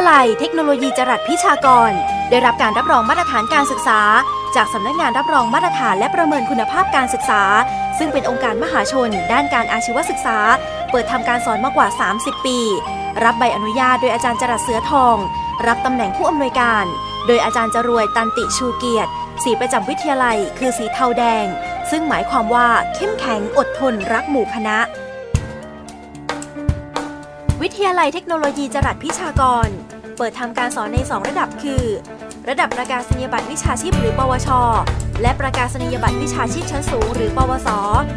าลัยเทคโนโลยีจรัสพิชากรได้รับการรับรองมาตรฐานการศึกษาจากสำนักงานรับรองมาตรฐานและประเมินคุณภาพการศึกษาซึ่งเป็นองค์การมหาชนด้านการอาชีวศึกษาเปิดทำการสอนมากว่า30ปีรับใบอนุญาตโดยอาจารย์จรัสเสือทองรับตำแหน่งผู้อำนวยการโดยอาจารย์จรวยตันติชูเกียรติสีประจำวิทยาลัยคือสีเทาแดงซึ่งหมายความว่าเข้มแข็งอดทนรักหมู่คณะวิทยาลัยเทคโนโลยีจรัสพิชากรเปิดทำการสอนใน2ระดับคือระดับประกาศนียบัตรวิชาชีพหรือปวชและประกาศนียบัตรวิชาชีพชั้นสูงหรือปวส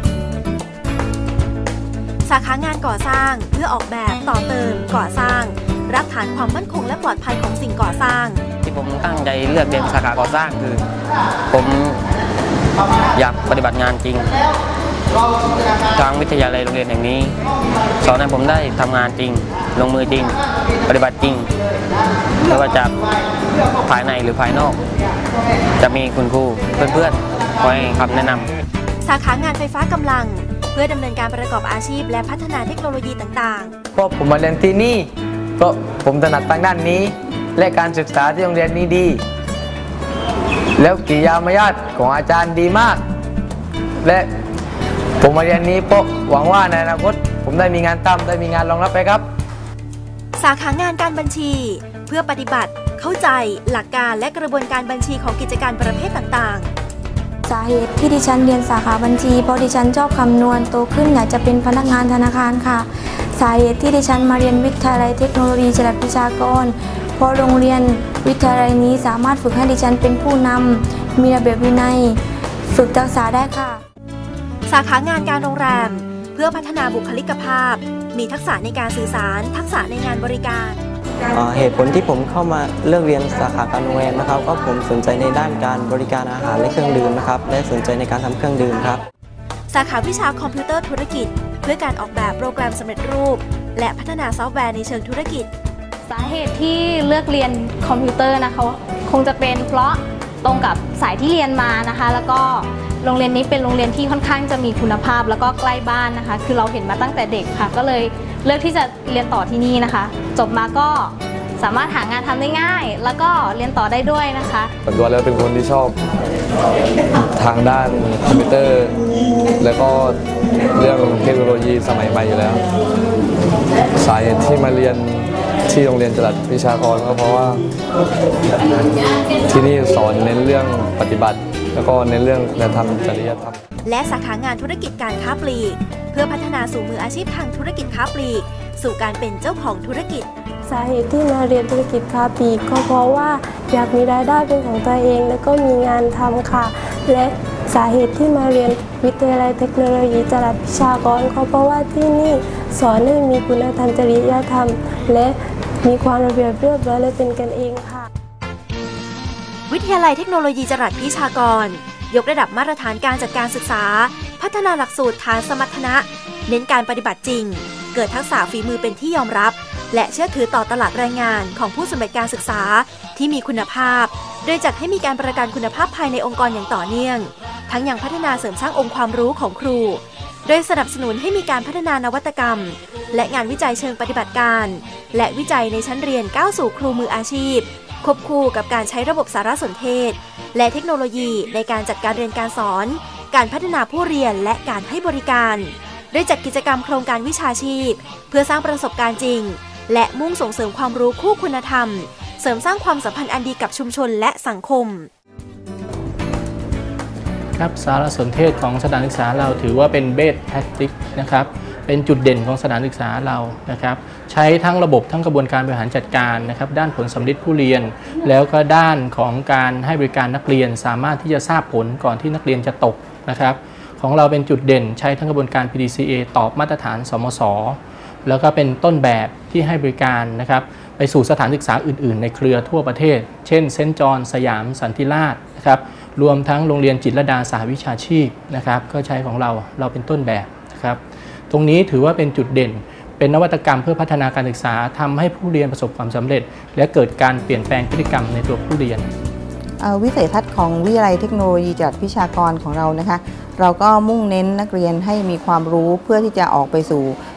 สาขางานก่อสร้างเพื่อออกแบบต่อเติมก่อสร้างรักฐานความมั่นคงและปลอดภัยของสิ่งก่อสร้างที่ผมตั้งใจเลือกเรียนสาขาก่อสร้างคือผมอยากปฏิบัติงานจริงทางวิทยาลัยโรงเรียนแห่งนี้สอนให้ผมได้ทำงานจริงลงมือจริงปฏิบัติจริงไม่ว่าจากภายในหรือภายนอกจะมีคุณครูเพื่อนๆคอยให้คำแนะนำสาขางานไฟฟ้ากำลังเพื่อดำเนินการประกอบอาชีพและพัฒนาเทคโนโลยีต่างๆเพราะผมมาเรียนที่นี่เพราะผมถนัดทางด้านนี้และการศึกษาที่โรงเรียนนี้ดีแล้วกิริยามารยาทของอาจารย์ดีมากและผมมาเรียนนี้เพราะหวังว่าในอนาคตผมได้มีงานทำได้มีงานรองรับไปครับสาขางานการบัญชีเพื่อปฏิบัติเข้าใจหลักการและกระบวนการบัญชีของกิจการประเภทต่างๆสาเหตุที่ดิฉันเรียนสาขาบัญชีเพราะดิฉันชอบคำนวณโตขึ้นอยากจะเป็นพนักงานธนาคารค่ะสาเหตุที่ดิฉันมาเรียนวิทยาลัยเทคโนโลยีจรัสพิชากรเพราะโรงเรียนวิทยาลัยนี้สามารถฝึกให้ดิฉันเป็นผู้นำมีระเบียบวินัยฝึกทักษะได้ค่ะสาขางานการโรงแรมเพื่อพัฒนาบุคลิกภาพมีทักษะในการสื่อสารทักษะในงานบริการเหตุผลที่ผมเข้ามาเลือกเรียนสาขาการโรงแรมนะครับก็ผมสนใจในด้านการบริการอาหารและเครื่องดื่มนะครับและสนใจในการทำเครื่องดื่มครับสาขาวิชาคอมพิวเตอร์ธุรกิจเพื่อการออกแบบโปรแกรมสำเร็จรูปและพัฒนาซอฟต์แวร์ในเชิงธุรกิจสาเหตุที่เลือกเรียนคอมพิวเตอร์นะคะคงจะเป็นเพราะตรงกับสายที่เรียนมานะคะแล้วก็โรงเรียนนี้เป็นโรงเรียนที่ค่อนข้างจะมีคุณภาพแล้วก็ใกล้บ้านนะคะคือเราเห็นมาตั้งแต่เด็กค่ะก็เลยเลือกที่จะเรียนต่อที่นี่นะคะจบมาก็สามารถหางานทำได้ง่ายแล้วก็เรียนต่อได้ด้วยนะคะส่วนตัวแล้วเป็นคนที่ชอบทางด้านคอมพิวเตอร์แล้วก็เรื่องเทคโนโลยีสมัยใหม่อยู่แล้วสาเหตุที่มาเรียนที่โรงเรียนจรัสพิชากรก็เพราะว่าที่นี่สอนเน้นเรื่องปฏิบัติแล้วก็เน้นเรื่องคุณธรรมจริยธรรมและสาขางานธุรกิจการค้าปลีกเพื่อพัฒนาสู่มืออาชีพทางธุรกิจค้าปลีกสู่การเป็นเจ้าของธุรกิจสาเหตุที่มาเรียนธุรกิจค้าปลีกก็เพราะว่าอยากมีรายได้เป็นของตัวเองแล้วก็มีงานทำค่ะและสาเหตุที่มาเรียนวิทยาลัยเทคโนโลยีจรัสพิชากรก็เพราะว่าที่นี่สอนให้มีคุณธรรมจริยธรรมและมีความระเบียบเรียบร้อยและเป็นกันเองค่ะวิทยาลัยเทคโนโลยีจรัสพิชากรยกระดับมาตรฐานการจัดการศึกษาพัฒนาหลักสูตรฐานสมรรถนะเน้นการปฏิบัติจริงเกิดทักษะฝีมือเป็นที่ยอมรับและเชื่อถือต่อตลาดแรงงานของผู้สำเร็จการศึกษาที่มีคุณภาพโดยจัดให้มีการประกันคุณภาพภายในองค์กรอย่างต่อเนื่องทั้งยังพัฒนาเสริมสร้างองค์ความรู้ของครูโดยสนับสนุนให้มีการพัฒนานวัตกรรมและงานวิจัยเชิงปฏิบัติการและวิจัยในชั้นเรียนก้าวสู่ครูมืออาชีพควบคู่กับการใช้ระบบสารสนเทศและเทคโนโลยีในการจัดการเรียนการสอนการพัฒนาผู้เรียนและการให้บริการโดยจัดกิจกรรมโครงการวิชาชีพเพื่อสร้างประสบการณ์จริงและมุ่งส่งเสริมความรู้คู่คุณธรรมเสริมสร้างความสัมพันธ์อันดีกับชุมชนและสังคมครับสารสนเทศของสถานศึกษาเราถือว่าเป็นเบสแพคติสนะครับเป็นจุดเด่นของสถานศึกษาเรานะครับใช้ทั้งระบบทั้งกระบวนการบริหารจัดการนะครับด้านผลสำลิดผู้เรียนแล้วก็ด้านของการให้บริการนักเรียนสามารถที่จะทราบผลก่อนที่นักเรียนจะตกนะครับของเราเป็นจุดเด่นใช้ทั้งกระบวนการ PDCA ตอบมาตรฐานสมส.แล้วก็เป็นต้นแบบที่ให้บริการนะครับไปสู่สถานศึกษาอื่นๆในเครือทั่วประเทศเช่นเซนต์จอห์นสยามสันติราษฎร์นะครับรวมทั้งโรงเรียนจิตรลดาสหวิชาชีพนะครับก็ใช้ของเราเป็นต้นแบบนะครับตรงนี้ถือว่าเป็นจุดเด่นเป็นนวัตกรรมเพื่อพัฒนาการศึกษาทำให้ผู้เรียนประสบความสำเร็จและเกิดการเปลี่ยนแปลงพฤติกรรมในตัวผู้เรียนวิสัยทัศน์ของวิทยาลัยเทคโนโลยีจรัสพิชากรของเรานะคะเราก็มุ่งเน้นนักเรียนให้มีความรู้เพื่อที่จะออกไปสู่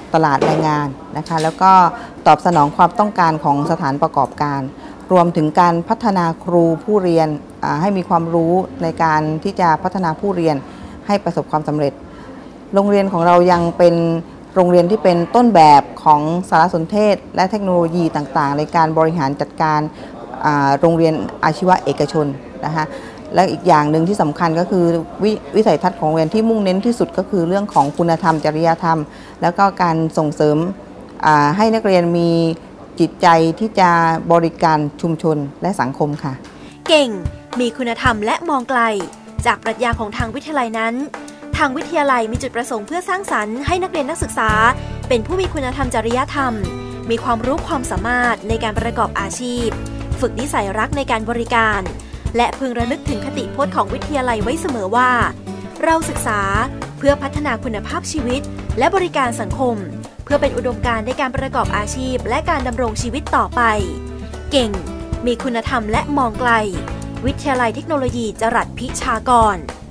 ตลาดแรงงานนะคะแล้วก็ตอบสนองความต้องการของสถานประกอบการรวมถึงการพัฒนาครูผู้เรียนให้มีความรู้ในการที่จะพัฒนาผู้เรียนให้ประสบความสำเร็จโรงเรียนของเรายังเป็นโรงเรียนที่เป็นต้นแบบของสารสนเทศและเทคโนโลยีต่างๆในการบริหารจัดการโรงเรียนอาชีวะเอกชนนะคะและอีกอย่างหนึ่งที่สำคัญก็คือวิสัยทัศน์ของโรงเรียนที่มุ่งเน้นที่สุดก็คือเรื่องของคุณธรรมจริยธรรมแล้วก็การส่งเสริมให้นักเรียนมีจิตใจที่จะบริการชุมชนและสังคมค่ะเก่งมีคุณธรรมและมองไกลจากปรัชญาของทางวิทยาลัยนั้นทางวิทยาลัยมีจุดประสงค์เพื่อสร้างสรรค์ให้นักเรียนนักศึกษาเป็นผู้มีคุณธรรมจริยธรรมมีความรู้ความสามารถในการประกอบอาชีพฝึกนิสัยรักในการบริการและพึงระลึกถึงคติพจน์ของวิทยาลัยไว้เสมอว่าเราศึกษาเพื่อพัฒนาคุณภาพชีวิตและบริการสังคมเพื่อเป็นอุดมการณ์ในการประกอบอาชีพและการดำรงชีวิตต่อไปเก่งมีคุณธรรมและมองไกลวิทยาลัยเทคโนโลยีจรัสพิชากร